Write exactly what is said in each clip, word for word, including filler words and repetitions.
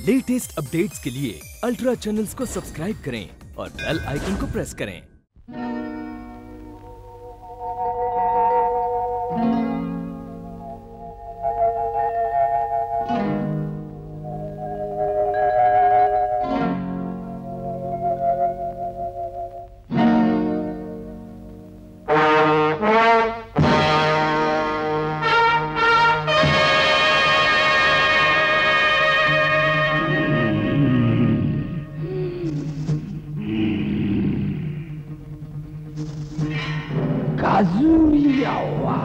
Latest updates के लिए ultra channels को सब्सक्राइब करें और बेल आइकन को प्रेस करें। Kazuyawa.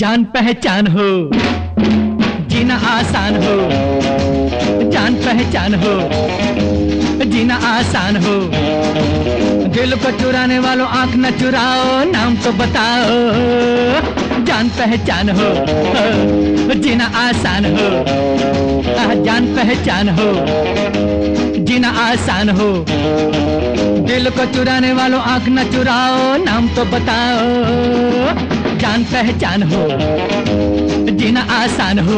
जान पहचान हो, जीना आसान हो, जान पहचान हो, जीना आसान हो। दिल को चुराने वालों आंख न चुराओ, नाम तो बताओ। जान पहचान हो, जीना आसान हो, जान पहचान हो, जीना आसान हो। दिल को चुराने वालों आंख न चुराओ, नाम तो बताओ। जान पहचान हो, जीना आसान हो।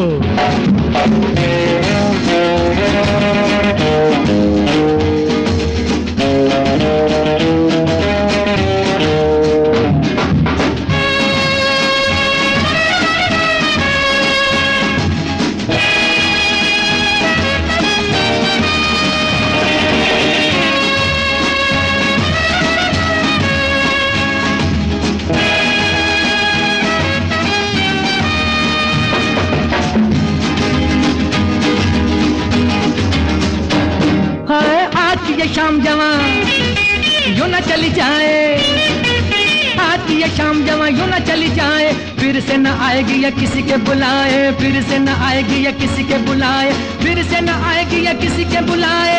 ये शाम जवां यूं न चली जाए, आती ये शाम जवां यूं न चली जाए। फिर से न आएगी या किसी के बुलाए, फिर से न आएगी या किसी के बुलाए, फिर से न आएगी या किसी के बुलाए।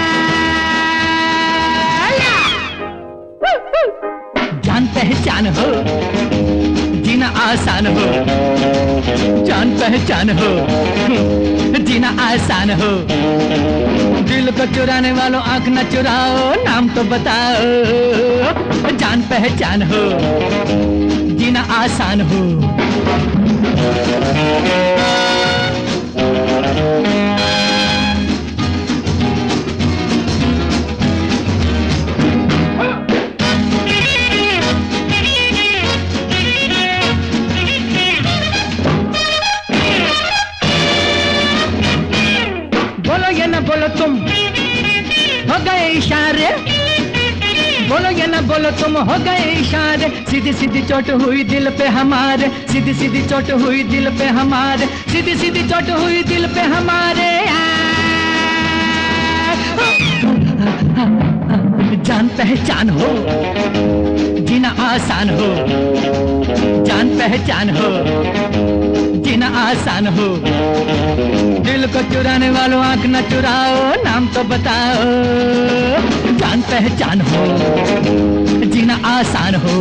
जान पहचान हो, जीना आसान हो, जान पहचान हो, जीना आसान हो। दिल को चुराने वालों आंख न चुराओ, नाम तो बताओ। जान पहचान हो, जीना आसान हो। बोलो ये ना बोलो तुम हो गए इशारे, बोलो ये ना बोलो तुम हो गए इशारे। सीधी सीधी चोट हुई दिल पे हमारे, सीधी सीधी चोट हुई दिल पे हमारे, सीधी सीधी चोट हुई दिल पे हमारे। जान पहचान हो, जीना आसान हो, जान पहचान हो, जीना आसान हो। दिल को चुराने वालों आंख न चुराओ, नाम तो बताओ। जान पहचान हो, जीना आसान हो।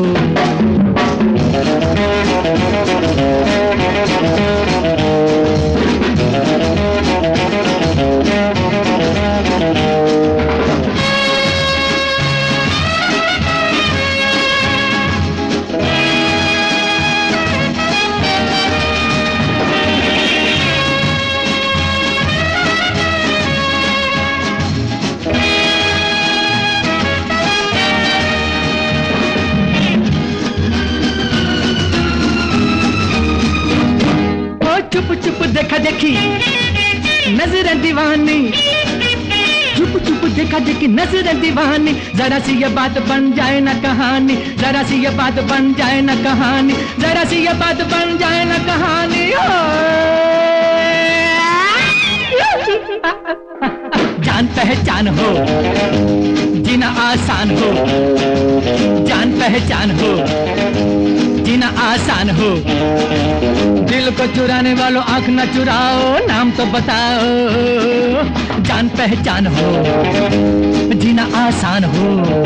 चुप चुप देखा देखी नजरें दीवानी, चुप चुप देखा देखी नजरें दीवानी। जरा सी ये बात बन जाए ना कहानी, जरा सी ये बात बन जाए ना कहानी, जरा सी ये बात बन जाए ना कहानी। जान पहचान हो, जीना आसान हो, जान पहचान हो, जीना आसान हो। दिल को चुराने वालों आंख न चुराओ, नाम तो बताओ। जान पहचान हो, जीना आसान हो।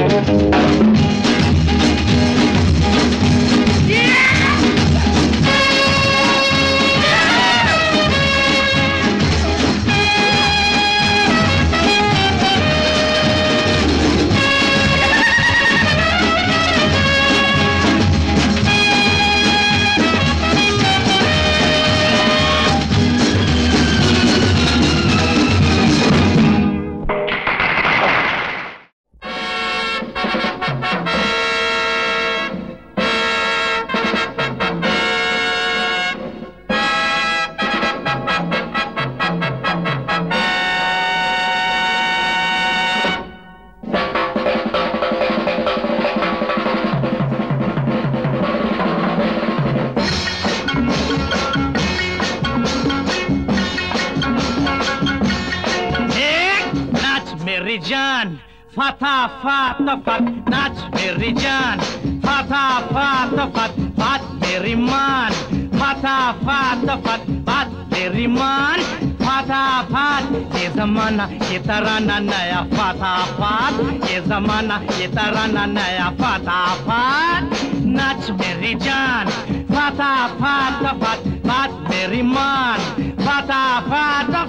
मेरी जान फता फत फत नाच मेरी जान फता फत फत बात मेरी मान फता फटाफट बात तेरी मान, फटाफट ये जमाना ये तराना नया, फटाफट ये जमाना ये तराना नया, फटाफट नाच मेरी जान, फटाफट बात मेरी मान, फटाफट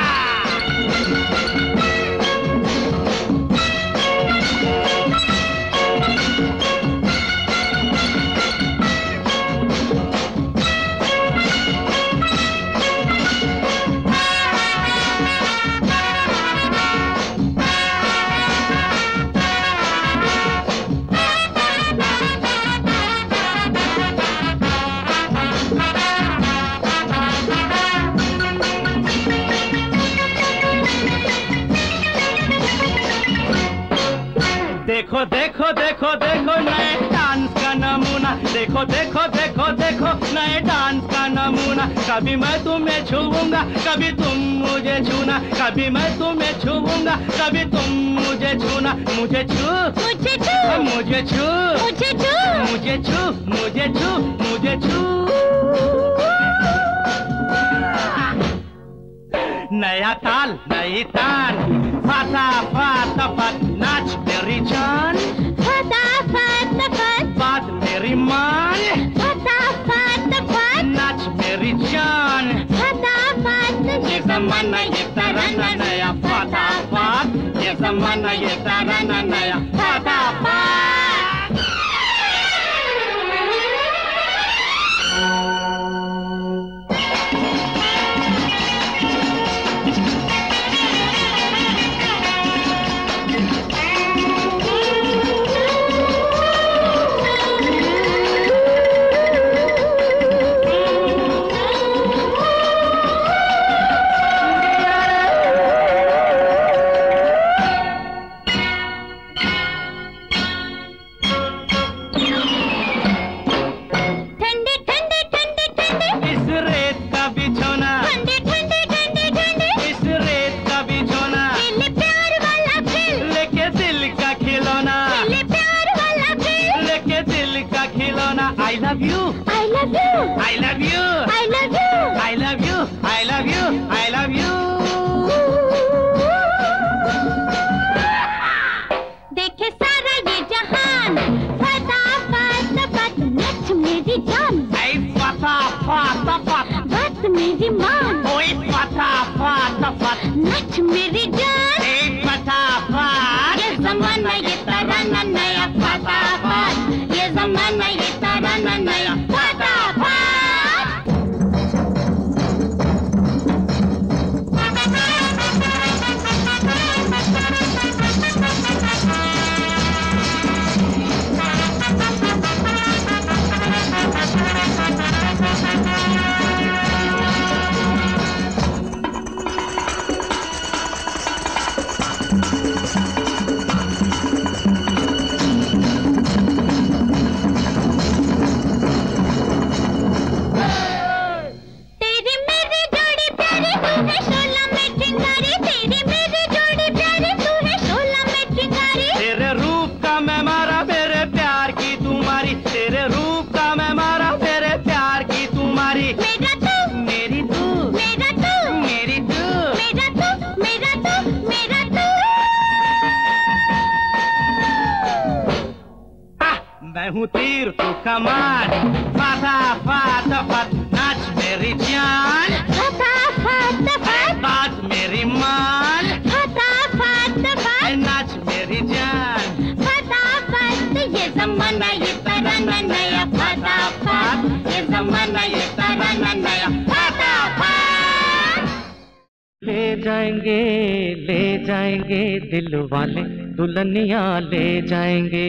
देखो देखो देखो देखो नए डांस का नमूना, देखो देखो देखो देखो नए डांस का नमूना। कभी मैं तुम्हें छूऊंगा, कभी तुम मुझे छूना, कभी मैं तुम्हें छूऊंगा, कभी तुम मुझे छूना। मुझे छू मुझे छू मुझे छू मुझे छू मुझे छू मुझे छू मुझे छू। नया ताल नई तान, फटाफट नाच मेरी जान, फटाफट बात मेरी मान, फटाफट नाच मेरी जान, फटाफट ये जमाना ये तराना नया, फटाफट ये जमाना ये तराना नया, फटाफट। I love you. I love you. I love you. I love you. I love you. I love you. I love you. देखे सारा ये जहान, फटाफट नाच मेरी जान, ऐ फटाफट बात मेरी मान, ओए फटाफट नाच मेरी जान, ऐ फटाफट ये जमाना ये तराना नया, फटाफट ये जमाना ये तराना नया, फटाफट। मैं हूँ तीर तू कमान, फटाफट नाच मेरी जान, फटाफट बात मेरी मान, फटाफट नाच मेरी जान, फटाफट ये जमाना ये तराना नया, फटाफट ये जमाना ये तराना नया, फटाफट। ले जाएंगे ले जाएंगे दिल वाले दुल्हनिया ले जाएंगे,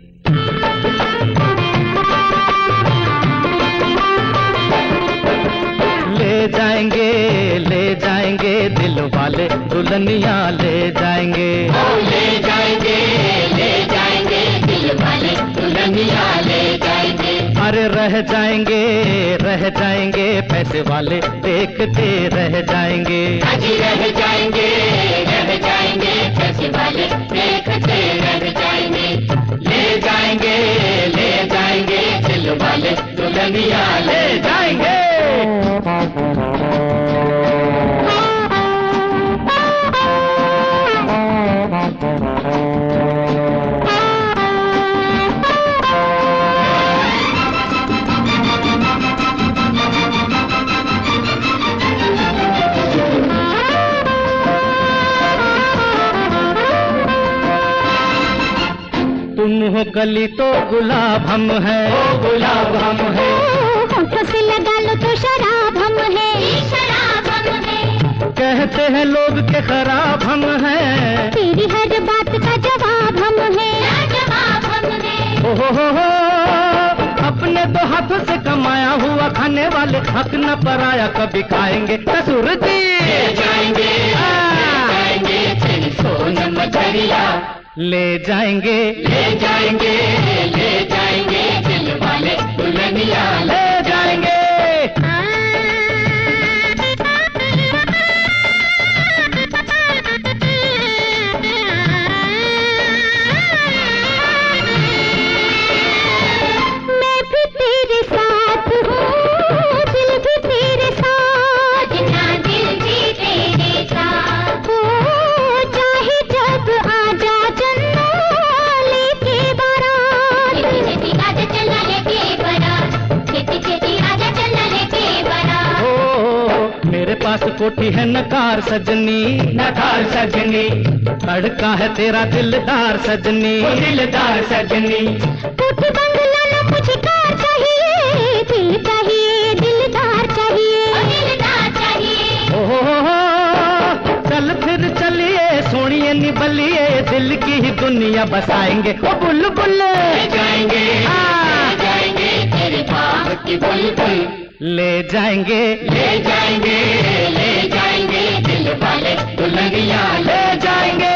ले जाएंगे ले जाएंगे दिल वाले दुल्हनिया ले जाएंगे, ले जाएंगे ले जाएंगे दिल वाले दुल्हनिया ले जाएंगे। अरे रह जाएंगे रह जाएंगे पैसे वाले देखते रह जाएंगे, अजी रह जाएंगे रह जाएंगे पैसे वाले देखते रह जाएंगे। ले जाएंगे ले जाएंगे दिल वाले दुल्हनिया ले जाएंगे। हो कली तो गुलाब हम है, ओ गुलाब हम है। होठों से लगा लो तो शराब हम है, शराब हम है। कहते हैं लोग के खराब हम हैं, तेरी हर बात का जवाब हम है, जवाब हम है। ओ हो हो हो अपने तो हाथों से कमाया हुआ खाने वाले हक न पराया कभी खाएंगे। ससुर जी ले जाएंगे, ले जाएंगे तेरी सोनम दरिया, ले जाएंगे, ले जाएंगे, ले जाएंगे दिल वाले दुल्हनिया, ले जाएंगे। मैं भी तेरे साथ हूँ, दिल भी तेरे साथ, दिल भी तेरे साथ। ओ चाहे जब आजा चन्ना लेके बारात, छेती छेती आजा चन्ना लेके बारात, छेती छेती आजा चन्ना लेके बारात। ओ मेरे पास कोठी है नकार सजनी, नकार सजनी। तड़का है तेरा दिलदार सजनी, दिलदार सजनी। कोठी बंगला ना मुझे कार चाहिए, दिल चाहिए, दिलदार चाहिए, दिलदार चाहिए। ओ हो हो हो चल फिर चलिए सोनिए निबलिए दिल की ही दुनिया बसाएंगे। ओ बुलबुल ले जाएंगे, ले जाएंगे तेरे बाग की बुलबुल, ले जाएंगे, ले जाएंगे, ले जाएंगे दिल वाले दुल्हनिया, ले जाएंगे।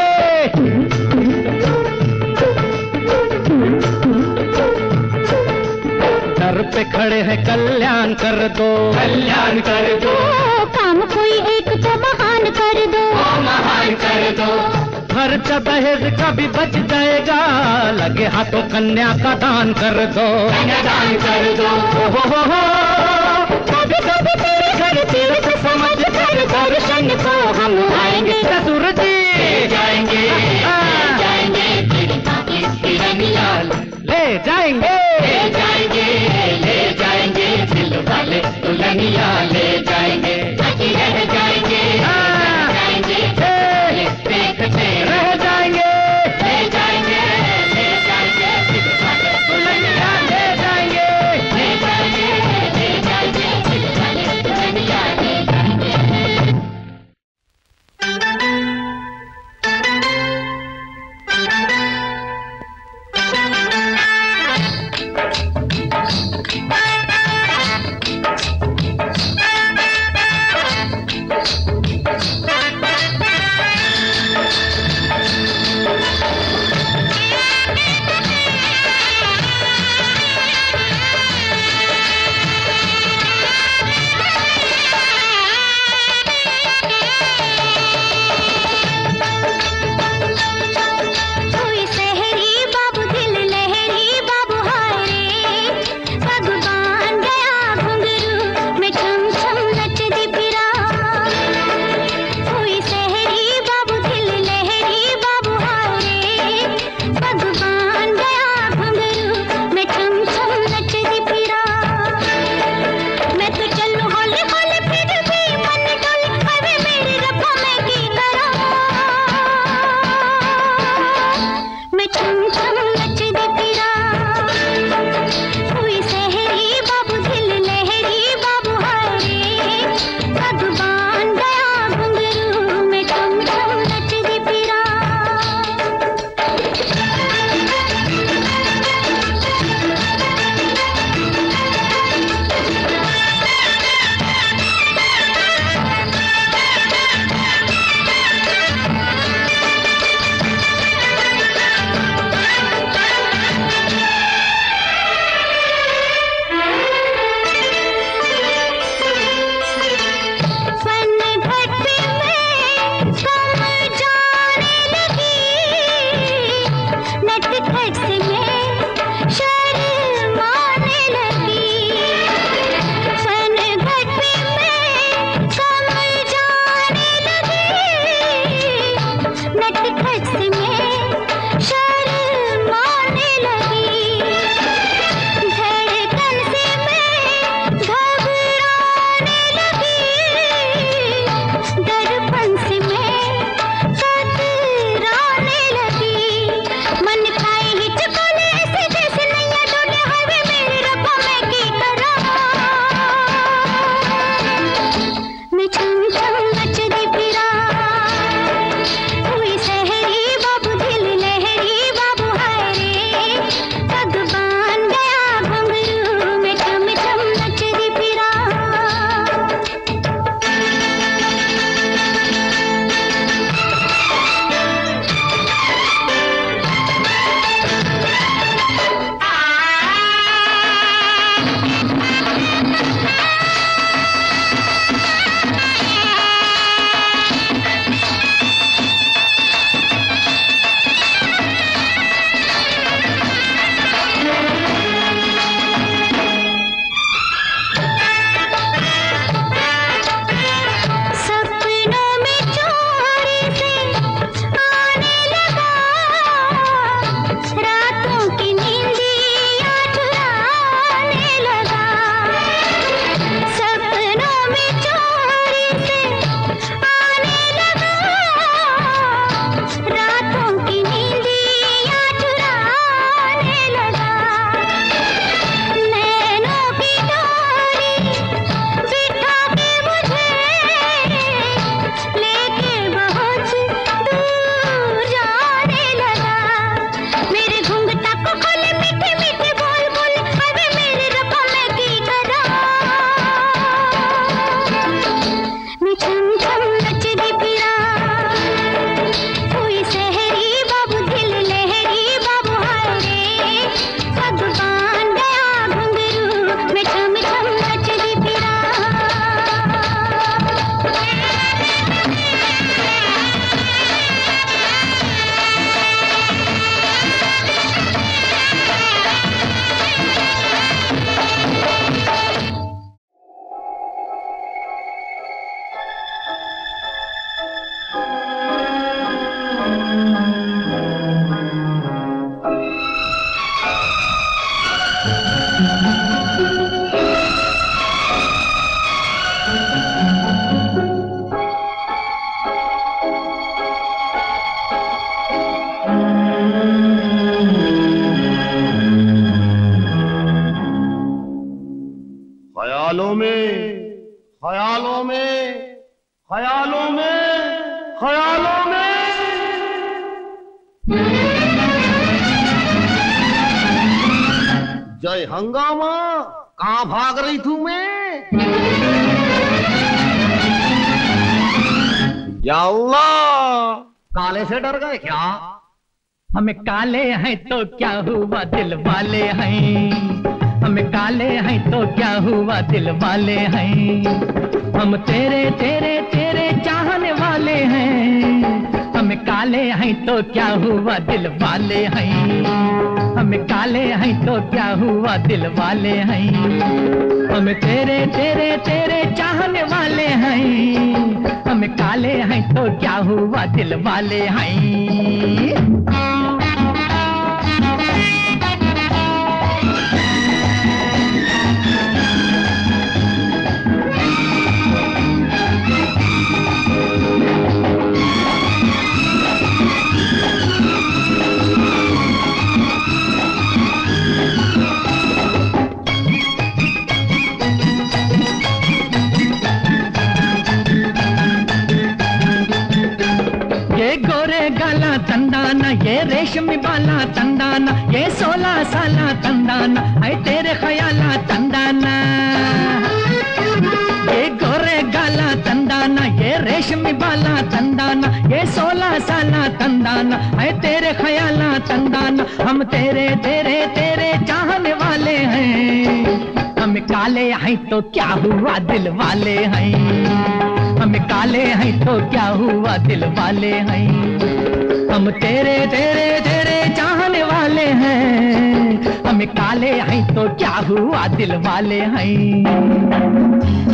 दर पे खड़े हैं कल्याण कर दो, कल्याण कर दो, ओ काम कोई एक तो महान कर दो, महान कर दो। खर्चा दहेज का भी बच जाएगा, लगे हाथों कन्या का दान कर दो, दान कर दो। ओ हो हो हो कभी कभी तेरे घर तीर्थ समझ कर दर्शन को हम आएंगे। ससुर जी ले जाएंगे, ले जाएंगे तेरी बाकी हिरनिया, ले जाएंगे, ले जाएंगे, ले जाएंगे दिल वाले दुल्हनिया, ले जाएंगे, बाकी रह जाएंगे, रह जाएंगे, देखते रह जाएंगे, ले जाएंगे, ले जाएंगे दिल वाले दुल्हनिया, ले जाएंगे। ले जाएंगे, ले जाएंगे दिल वाले दुल्हनिया, ले जाएंगे। ख्यालों में ख्यालों में ख्यालों में ख्यालों में। जय हंगामा, कहाँ भाग रही थू मैं? या अल्लाह, काले से डर गए क्या? हमें काले हैं तो क्या हुआ, दिल वाले हैं। हमें काले हैं तो क्या हुआ, दिल वाले हैं। हम तेरे तेरे तेरे चाहने वाले हैं। हमें काले हैं तो क्या हुआ, दिल वाले हैं। हमें काले हैं तो क्या हुआ, दिल वाले हैं। हम तेरे तेरे तेरे चाहने वाले हैं। हम काले हैं तो क्या हुआ, दिल वाले हैं। तंदाना ये रेशमी बाला तंदाना, ये सोलह साला तंदाना, है तेरे ख्याला तंदाना। ये गोरे गाला तंदाना, ये रेशमी बाला तंदाना, ये सोलह साला तंदाना, है तेरे ख्याला तंदाना। हम तेरे तेरे तेरे चाहने वाले हैं। हम काले हैं तो क्या हुआ, दिल वाले हैं। हम काले हैं तो क्या हुआ, दिल वाले हैं। हम तेरे तेरे तेरे चाहने वाले हैं। हम काले हैं तो क्या हुआ, दिल वाले हैं।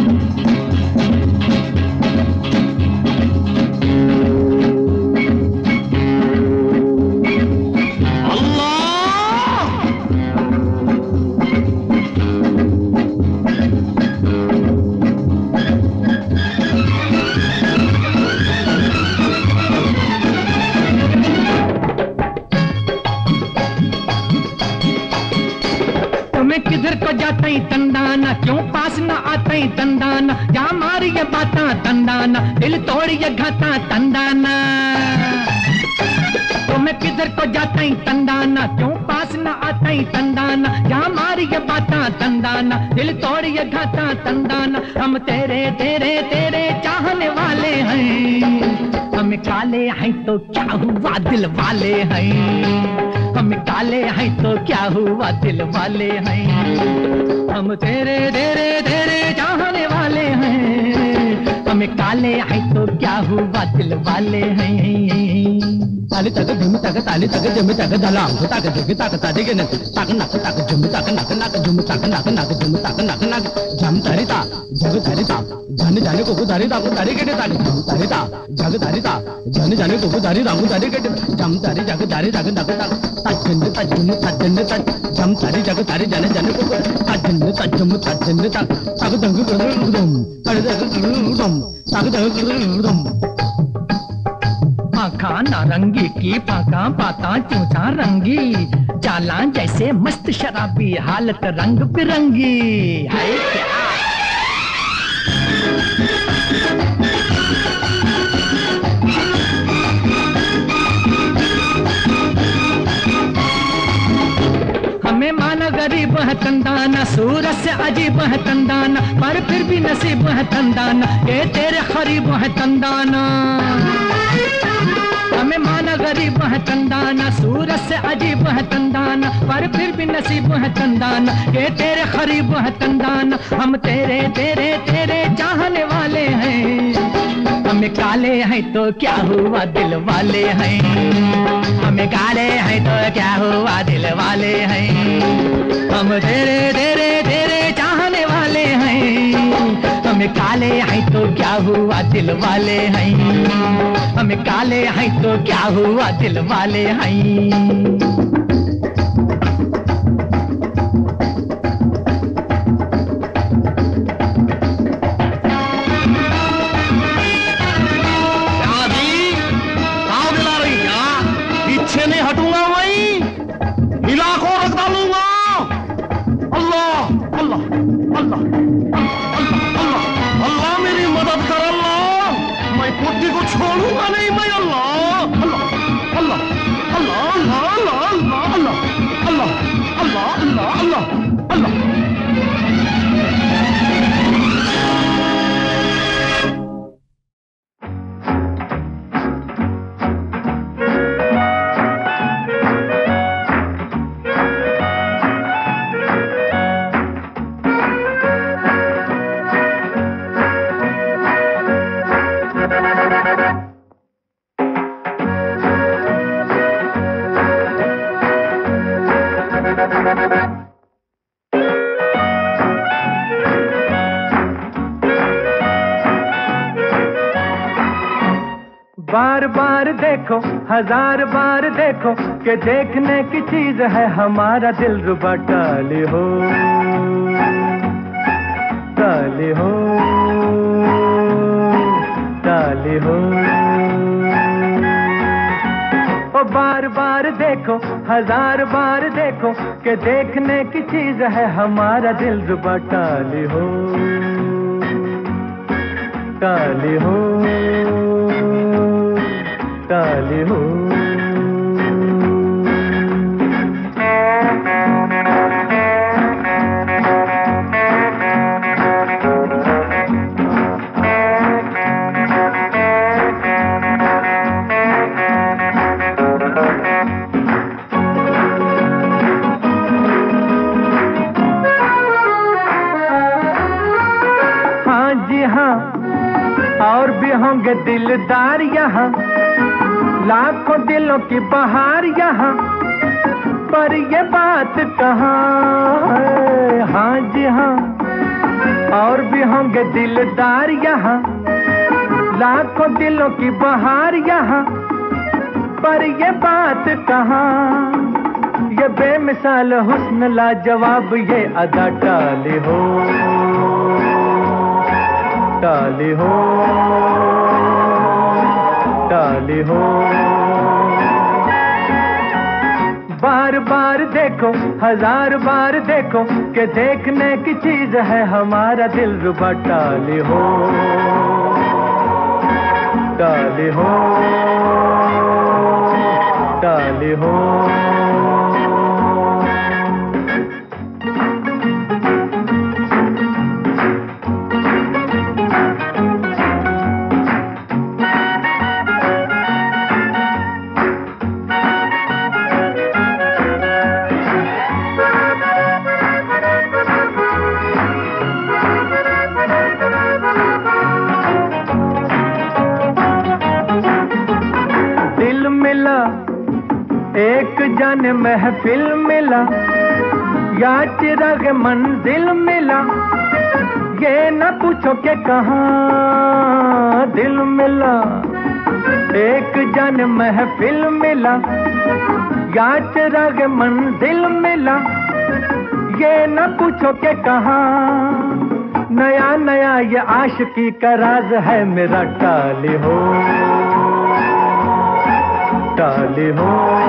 किधर को जाते ही तंदाना, क्यों पास न आते ही तंदाना। जा मारी ये बाता तंदाना, दिल तोड़ी ये घाता तंदाना। तो मैं किधर को जाते ही तंदाना, क्यों पास न आते ही तंदाना। जा मारी ये बाता तंदाना, दिल तोड़ी ये घाता तंदाना। हम तेरे तेरे तेरे चाहने वाले हैं। हम काले हैं तो क्या हुआ, दिल वाले हैं। हम काले हैं तो क्या हुआ, दिल वाले हैं। हम तेरे तेरे तेरे चाहने वाले हैं। हम काले हैं तो क्या हुआ, दिल वाले हैं। ताली तक झुम तक ताली तक झुम तक दलाम को तक जग तक तादी के न तक नक तक झुम तक नक नक झुम तक नक नक झुम तक नक नक झम तारीता जग तारीता जाने जाने को को तारीता को तारी के ताली झम तारीता जग तारीता जाने जाने को को तारीता को तारी के झम तारी जग तारी जग नक तक तजन तजन तजन तज झम तारी जग तारी जाने जाने को तजन तजम तजन तक तक दंग गुदम अरे दंग गुदम तक दंग गुदम। आँखा नारंगी की पाका पाता चूचा रंगी, चाला जैसे मस्त शराबी, हालत रंग बिरंगी है क्या। हमें माना गरीब है तंदाना, सूरत से अजीब है तंदाना, पर फिर भी नसीब है तंदाना, ये तेरे खरीब है तंदाना। हमें माना गरीब है तंदाना, सूरत से अजीब है तंदाना, पर फिर भी नसीब है तंदाना, ये तेरे खरीब है तंदाना। हम तेरे तेरे तेरे चाहने वाले हैं। हमें काले हैं तो क्या हुआ, दिल वाले हैं। हमें काले हैं तो क्या हुआ, दिल वाले हैं। हम तेरे तेरे तेरे चाहने वाले हैं। हमें काले हैं तो क्या हुआ, दिल वाले हैं। हमें काले हैं तो क्या हुआ, दिल वाले हैं। नहीं हटूंगा वही, इलाकों रख डालूंगा। अल्लाह अल्लाह अल्लाह। अल्लाह अल्लाह अल्लाह अल्लाह। बार बार देखो हजार बार देखो कि देखने की चीज है हमारा दिल रुबा। टाली हो टाली हो टाली हो। ओ बार बार देखो हजार बार देखो कि देखने की चीज है हमारा दिल रुबा। टाली हो टाली हो टाली हो। हाँ जी हाँ, और भी होंगे दिलदार यहाँ, लाखों दिलों की बहार यहाँ, पर ये बात कहाँ है। हाँ जी हाँ, और भी होंगे दिलदार यहाँ, लाखों दिलों की बहार यहाँ, पर ये बात कहाँ। ये बेमिसाल हुस्न लाजवाब ये अदा। टाली हो टाली हो टाली हो। बार बार देखो हजार बार देखो कि देखने की चीज है हमारा दिल रुबा। टाली हो टाली हो टाली हो। एक जाने महफिल मिला या चिराग मंजिल मिला, ये न पूछो के कहाँ दिल मिला। एक जाने महफिल मिला या चिराग मंजिल मिला, ये न पूछो के कहाँ। नया नया ये आशिकी का राज है मेरा। टाली हो टाली हो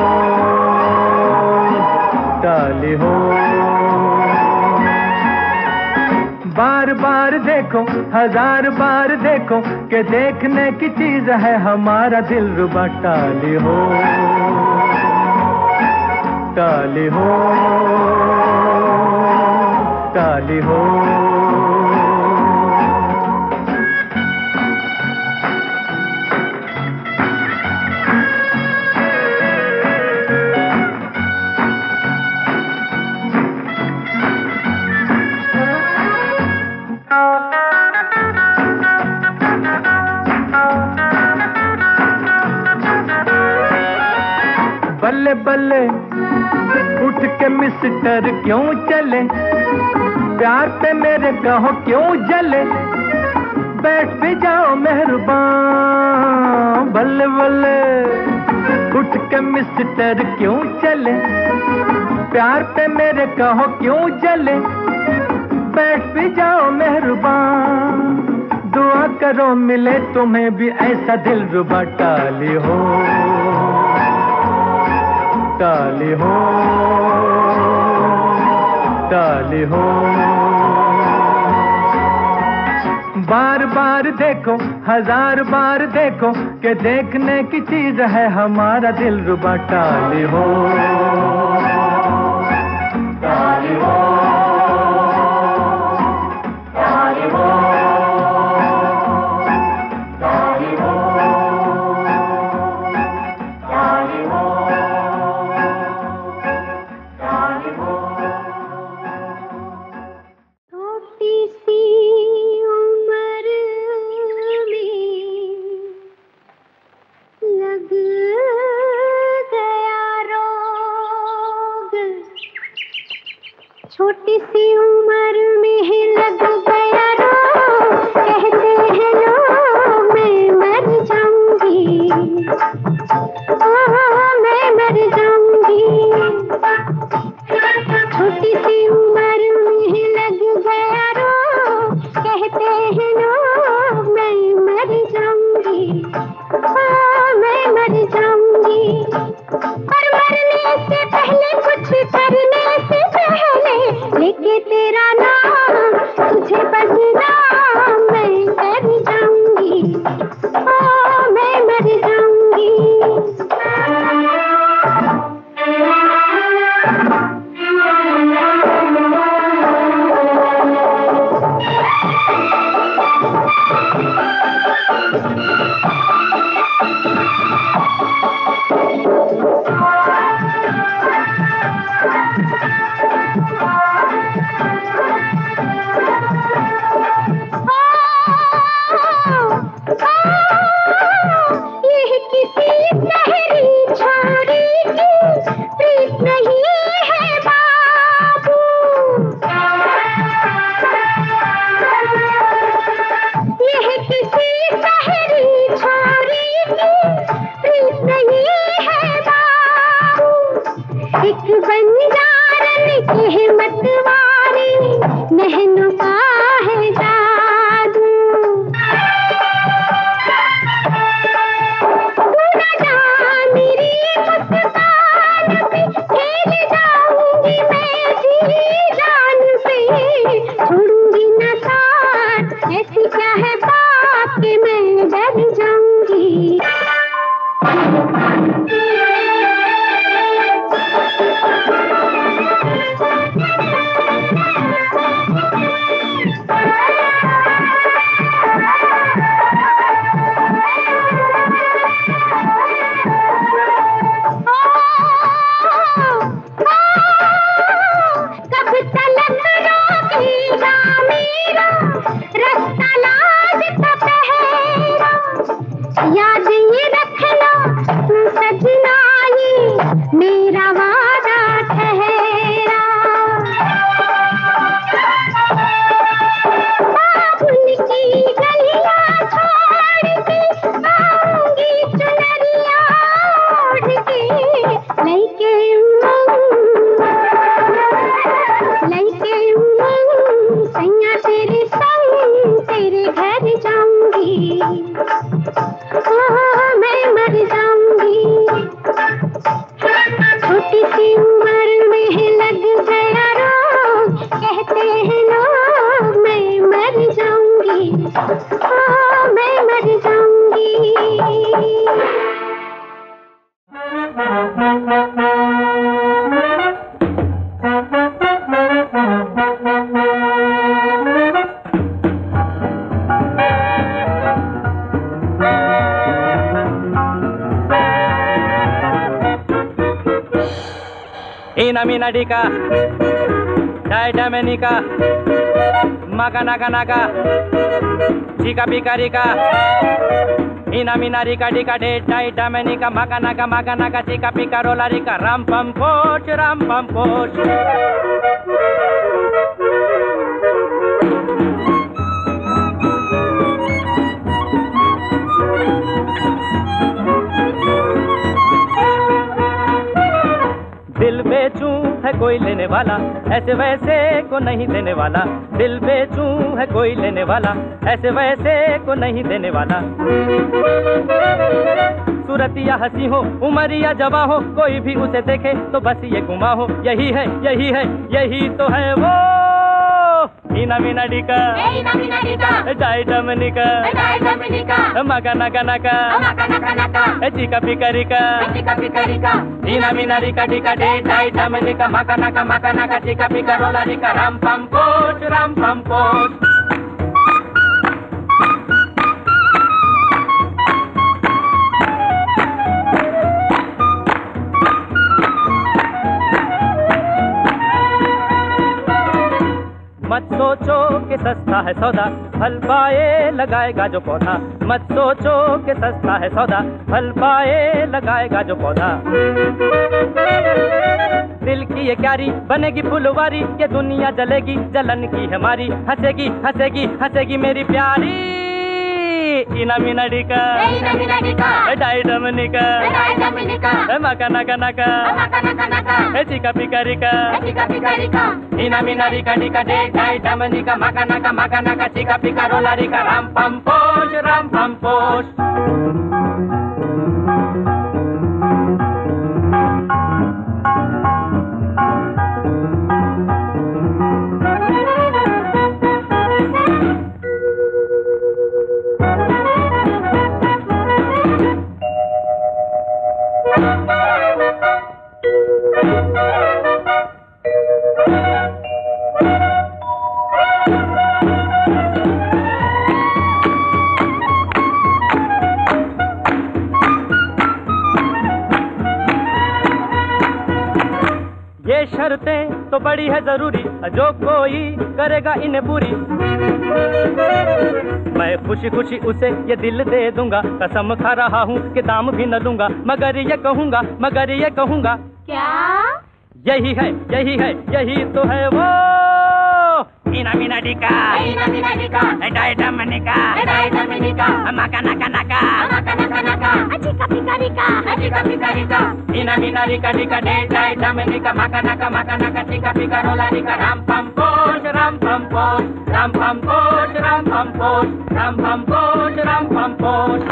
टाली हो। बार बार देखो हजार बार देखो कि देखने की चीज है हमारा दिल रुबा। टाली हो टाली हो टाली हो। बल्ले बल्ले उठ के मिस्टर क्यों चले, प्यार पे मेरे कहो क्यों जले, बैठ भी जाओ मेहरबान। बल्ले बल्ले उठ के मिस्टर क्यों चले, प्यार पे मेरे कहो क्यों जले, बैठ भी जाओ मेहरबान। दुआ करो मिले तुम्हें भी ऐसा दिल रुबा। टाली हो टाली हो टाली हो। बार बार देखो हजार बार देखो कि देखने की चीज है हमारा दिल रुबा। टाली हो छोटी सी उम्र में ही लग गया रो, कहते हैं लोग मैं मर जाऊंगी, ओह मैं मर जाऊंगी। छोटी सी उम्र में ही लग गया रो, कहते हैं लोग मैं मर जाऊंगी, ओह मैं मर जाऊंगी। पर मरने से पहले कुछ करने से पहले लेके तेरा नाम तुझे बदनाम मैं कर जाऊंगी, ओ मैं मर जाऊंगी। एक बंजारन की हिम्मत वाली नहनों का है जादू, तू न जान मेरी मुस्कान पे खेल जाऊंगी मैं जी जान पे, छोड़ूंगी न साथ ऐसी क्या है बात कि मैं डर जाऊंगी। याद ये रखना तू सजना, ये मेरा वादा ठहरा। बाबुल की गलियां छोड़ के आऊंगी चुनरिया ओढ़ के, लइके उमंग लइके उमंग सैया तेरे संग तेरे घर जाऊंगी, ओह मैं मर जाऊंगी। छोटी सी उम्र में ही लग गया रोग, कहते हैं लोग मैं मर जाऊंगी, ओह मैं मर जाऊंगी। Ina mina dika, dai damenika, maka naga naga, jika pika rika. Ina mina rika dika de dai damenika, maka naga maka naga, jika pika rola rika. Ram pam poch, ram pam poch. दिल बेचूं है कोई लेने वाला, ऐसे वैसे को नहीं देने वाला। दिल बेचूं है कोई लेने वाला, ऐसे वैसे को नहीं देने वाला। सूरत या हंसी हो, उम्र या जवा हो, कोई भी उसे देखे तो बस ये गुमा हो। यही है यही है यही तो है वो ina mina dika, ina mina dika, dai damenika, dai damenika, maka naka naka, maka naka naka, jika pika rika, jika pika rika. Ina mina rika dika de dai damenika, maka naka maka naka, jika pika rola rika. Ram pam poch, ram pam poch. मत सोच सोचो कि सस्ता है सौदा, फल पाए लगाएगा जो पौधा। मत सोचो कि सस्ता है सौदा, फल पाए लगाएगा जो पौधा। दिल की ये क्यारी बनेगी फुलवारी, ये दुनिया जलेगी जलन की हमारी। हंसेगी हंसेगी हंसेगी मेरी प्यारी। इना मिना डिका, इना मिना डिका, डाई डमनिका, डाई डमनिका, मका नका नका, मका नका नका, चिका पिका रिका, चिका पिका रिका, इना मिना रिका डिका डे डाई डमनिका, मका नका मका नका, चिका पिका रोला रिका, राम पम पोश राम पम पोश। ये शर्तें तो बड़ी है जरूरी, जो कोई करेगा इन्हें पूरी। मैं खुशी खुशी उसे ये दिल दे दूंगा, कसम खा रहा हूँ कि दाम भी न लूंगा। मगर ये कहूँगा मगर ये कहूँगा, क्या? यही है यही है यही तो है वो। इना मिना डिका, इना मिना डिका, डाई डमनिका, डाई डमनिका, मका नका नका, मका नका नका, चिका पिका रिका, चिका पिका रिका, इना मिना रिका डिका डे डाई डमनिका, मका नका मका नका, चिका पिका रोला रिका, राम पम पोश राम पम पोश, राम पम पोश राम पम पोश, राम पम पोश राम पम पोश।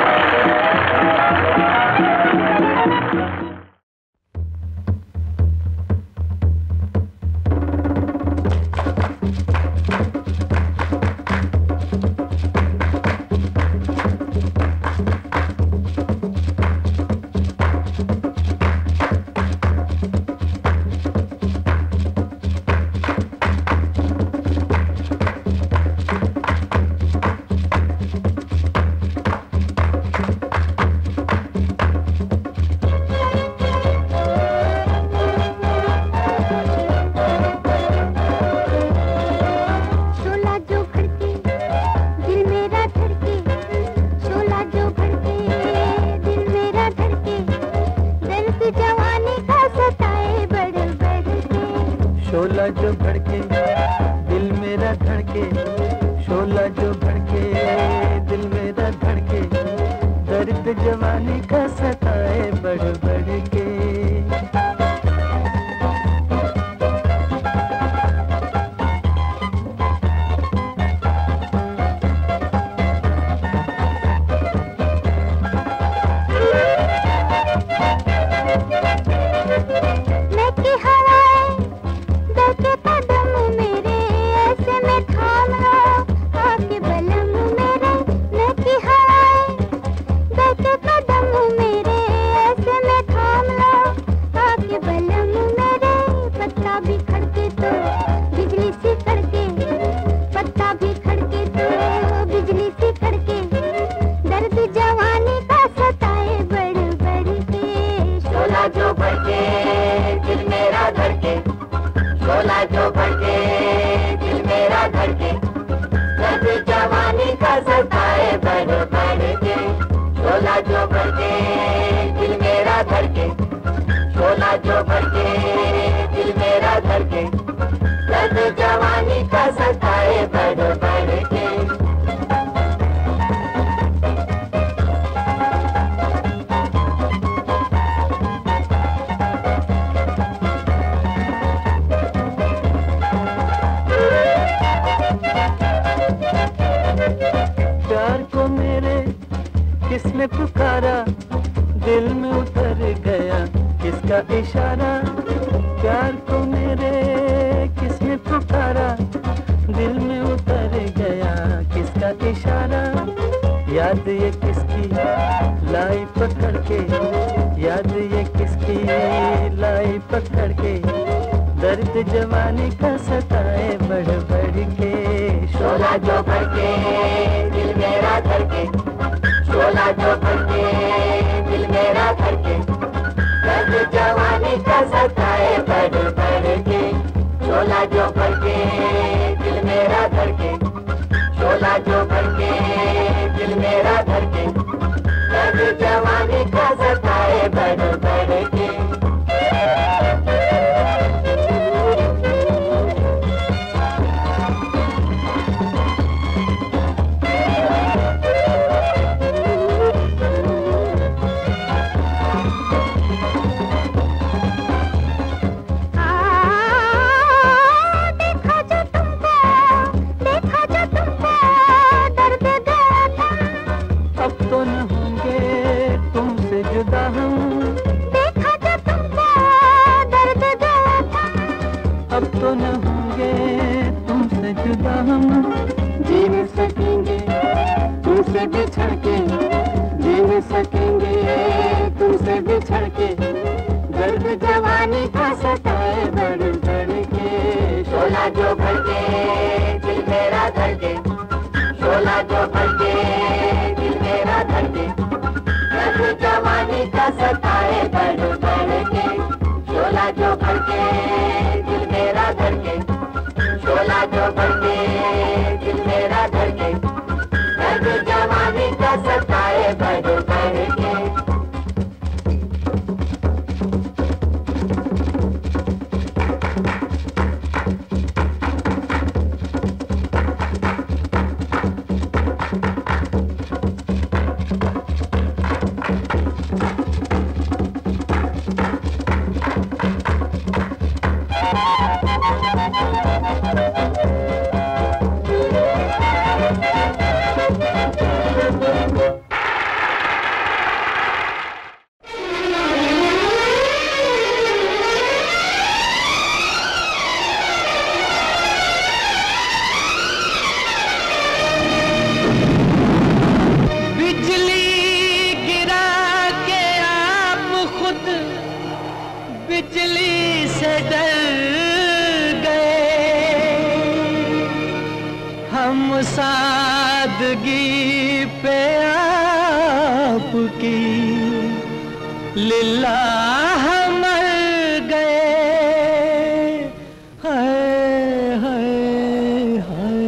शोला जो भड़के दिल मेरा धड़के, शोला जो भड़के दिल मेरा धड़के, दर्द जवानी का सताए बढ़ बढ़ के। किसने पुकारा दिल में उतर गया किसका इशारा, प्यार को मेरे किसने पुकारा दिल में उतर गया किसका इशारा। याद ये किसकी लाई पकड़ के, याद ये किसकी लाई पकड़ के, दर्द जवानी का सताए बढ़ बढ़ के। शोला जो भड़के दिल मेरा धड़के, शोला जो भड़के दिल मेरा धड़के, दर्द जवानी का सताए बढ़ बढ़ के। शोला जो भड़के दिल मेरा अब तो न होंगे तुमसे जुदा हम, जी नहीं सकेंगे तुमसे बिछड़ के, जी नहीं सकेंगे तुमसे बिछड़ के। दर्द जवानी का सताए बढ़ बढ़ के, शोला जो भड़के दिल मेरा धड़के, शोला जो भड़के दिल मेरा धड़के। दर्द जवानी का सताए बढ़ बढ़ के, शोला जो भड़के दिल मेरा धड़के, शोला जो भड़के दिल मेरा धड़के। दर्द जवानी का सताए बढ़ बढ़ के। बिजली से डर गए हम, सादगी पे आपकी लिल्लाह मर गए। हाय हाय हाय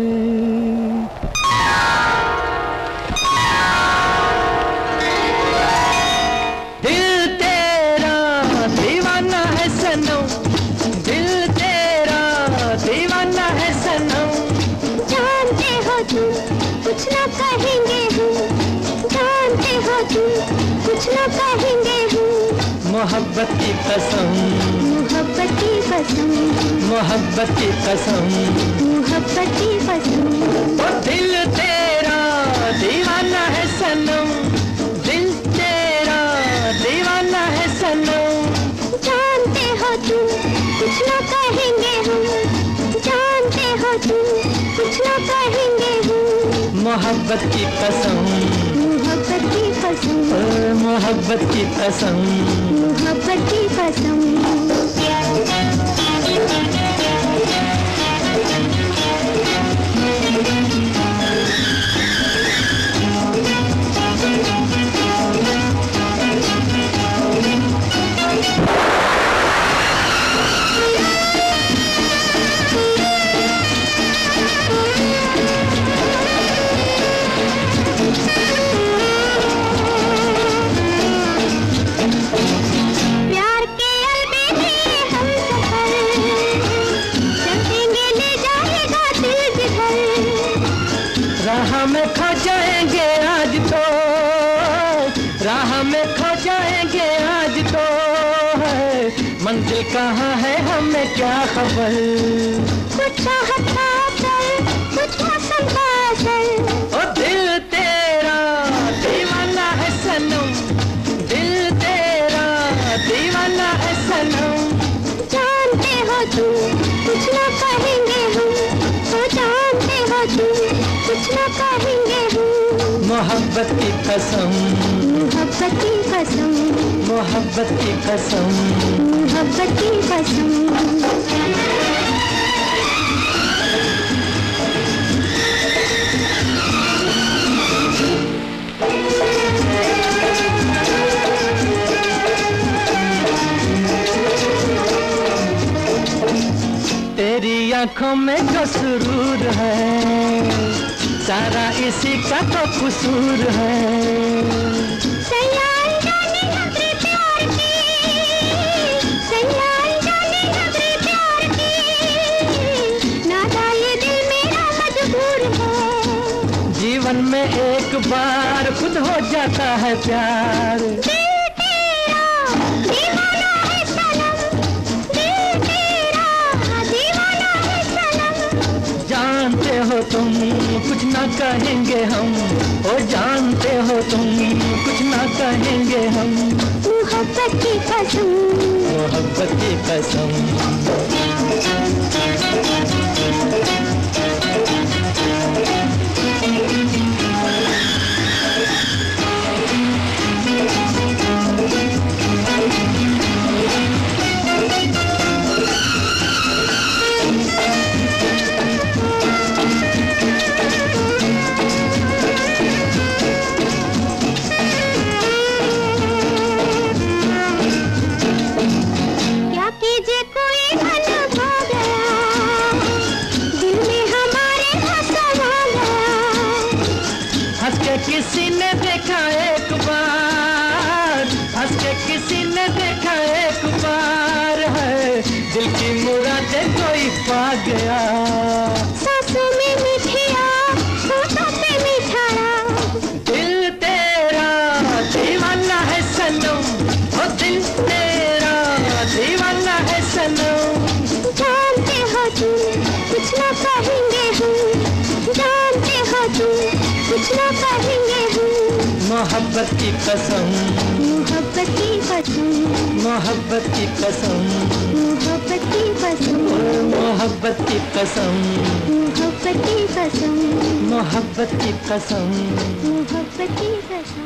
दिल तेरा दीवाना है सनम, दिल तेरा दीवाना है सनम। जानते हो तुम कुछ ना कहेंगे हम, जानते हो तुम कुछ ना कहेंगे हम। मोहब्बत की कसम, मोहब्बत की कसम, मोहब्बत की कसम। मोहब्बत की कसम। ओ दिल तेरा दीवाना है सनम, दिल तेरा दीवाना है सनम। जानते हो तुम कुछ ना कहेंगे हम, जानते हो तुम कुछ ना कहेंगे हम। मोहब्बत की कसम, मोहब्बत की कसम, ओ मोहब्बत की कसम, मोहब्बत की कसम। प्यार के अलबेले हम सफर चलेंगे, ले जाएगा दिल जिधर। राह में खो जाएंगे आज तो, राह में खो जाएंगे आज तो है। मंजिल कहाँ है हमें क्या खबर। कुछ चाहत का असर, कुछ मौसम का असर। ओ दिल तेरा दीवाना है सनम, दिल तेरा दीवाना है सनम। जानते हो तुम कुछ ना कहेंगे हम, तो जानते हो तुम कुछ ना कहेंगे हम। मोहब्बत की कसम, मोहब्बत की कसम, मोहब्बत की कसम। मोहब्बत की कसम। तेरी आंखों में जो सुरूर है, सारा इसी का तो कसूर है। सयाल जाने हमरे प्यार की, सयाल जाने हमरे प्यार की। नादा ये दिल मेरा मजबूर है। जीवन में एक बार खुद हो जाता है प्यार। दिल तेरा दीवाना है सनम, दिल तेरा दीवाना है सनम। जानते हो तुम कुछ ना कहेंगे हम, ओ जानते हो तुम कुछ ना कहेंगे हम। मोहब्बत की कसम, मोहब्बत की कसम। किसी ने देखा एक बार, हंस के किसी ने देखा एक बार है, दिल की मुरादें कोई पा गया। सांसों में मिठिया, होठों पे मिठाया, दिल तेरा दीवाना है सनम, ओ दिल तेरा दीवाना है सनम। जानते हो तुम कुछ ना कहेंगे हम, जानते हो तुम कुछ ना कहेंगे हम। मोहब्बत की कसम, मोहब्बत की कसम, मोहब्बत की कसम, मोहब्बत की कसम, मोहब्बत की कसम, मोहब्बत की कसम, मोहब्बत की कसम, मोहब्बत की कसम।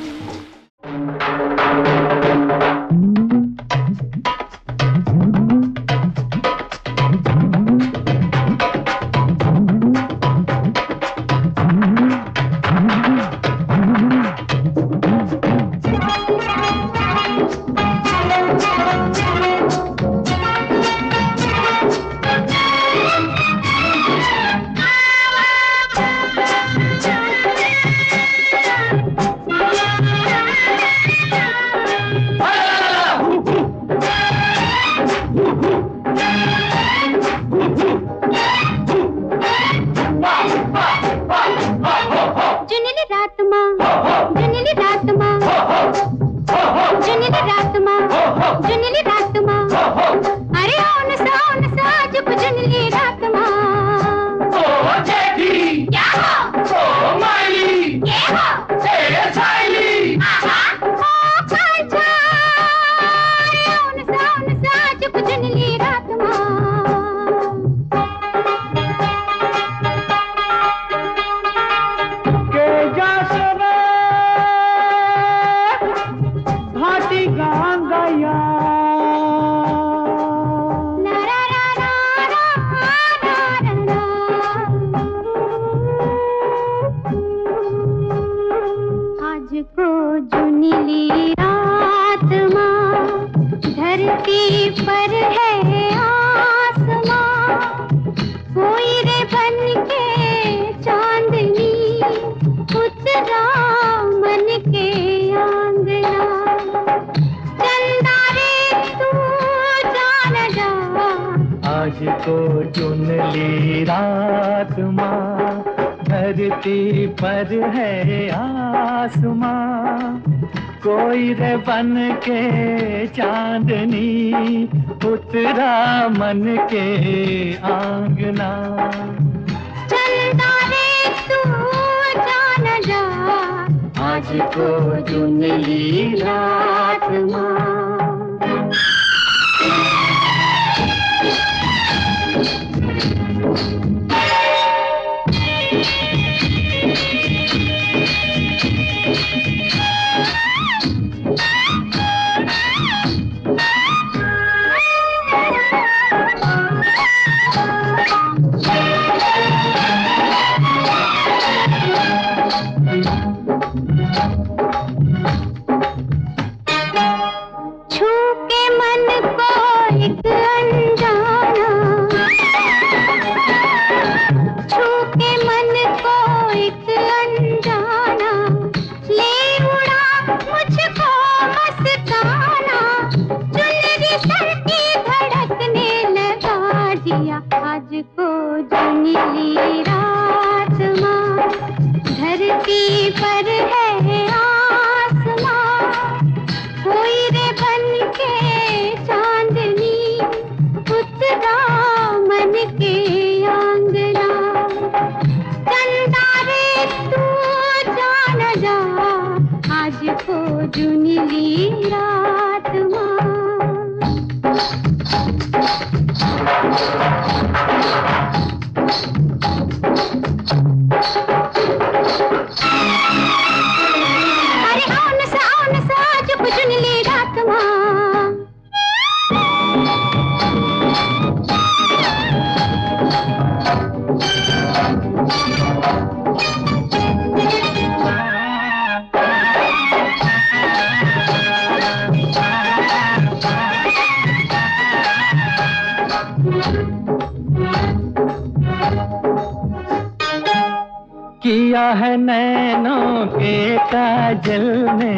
किया है नैनों के काजल ने,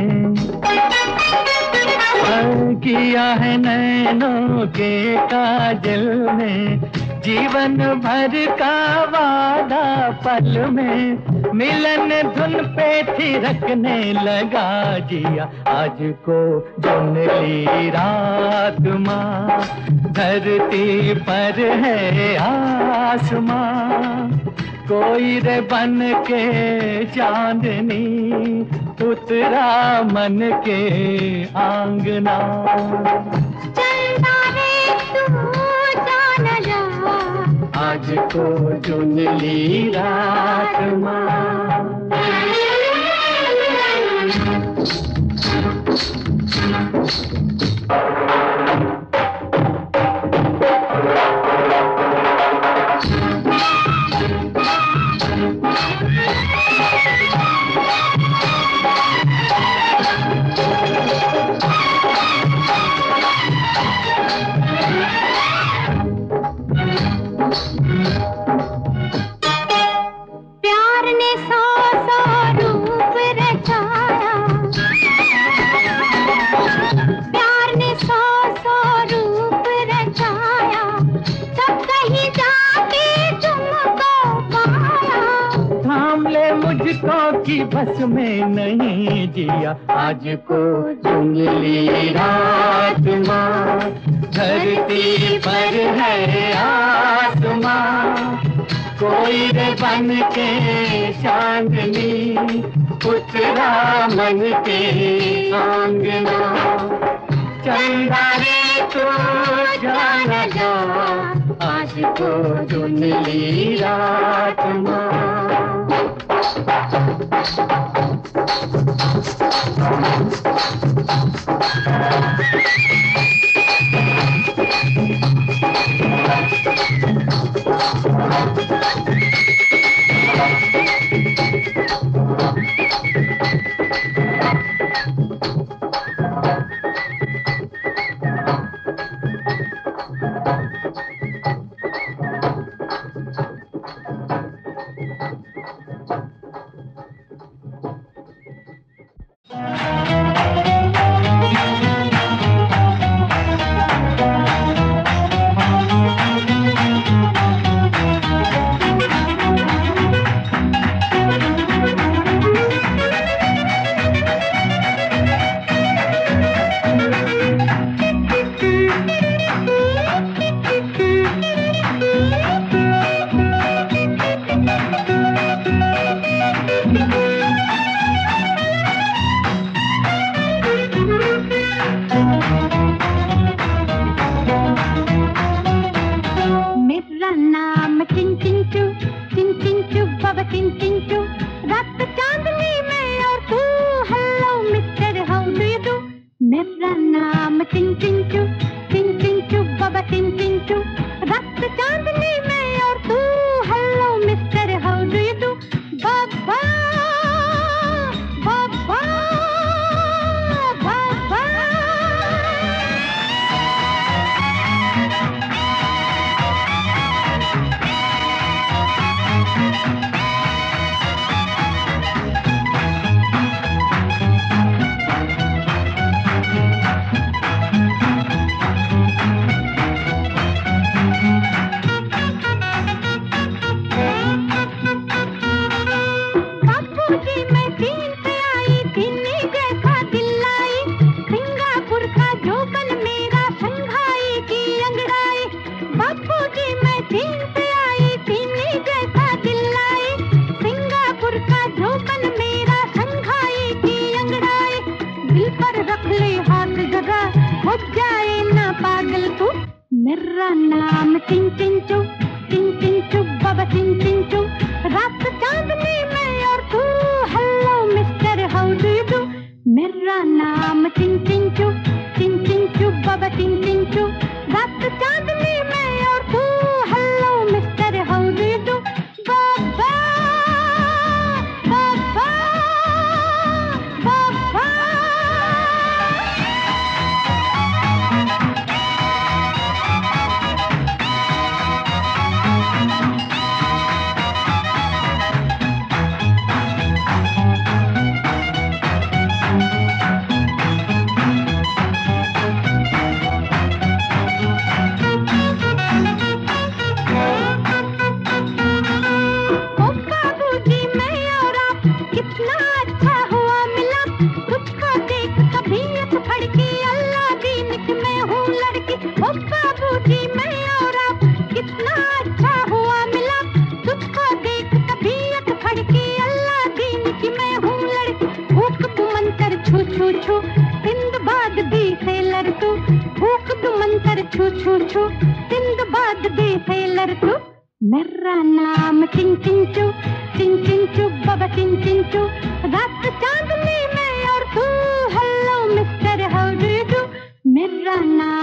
किया है नैनों के काजल ने, जीवन भर का वादा पल में, मिलन धुन पे थिरकने लगा जिया। आज को चुन ली रात माँ, धरती पर है आसमां, कोई रे बन के चांदनी उतरा मन के आंगना। चलता रे तू जान जा, आज को चुन ली रात माँ। की बस में नहीं जिया। आज को चुन ली रात माँ, धरती पर है आसमां, कोई रे बन के चांदनी उतरा मन के आंगना। चंदा रे तू जाना जा, आज को चुन ली रात माँ। छू छू छू सिंदबाद दी सेलर तू मेरा नाम चिन चिन चू चिन चिन चू बाबा चिन चिन चू रात चांदनी में और तू hello mister how do you do मेरा नाम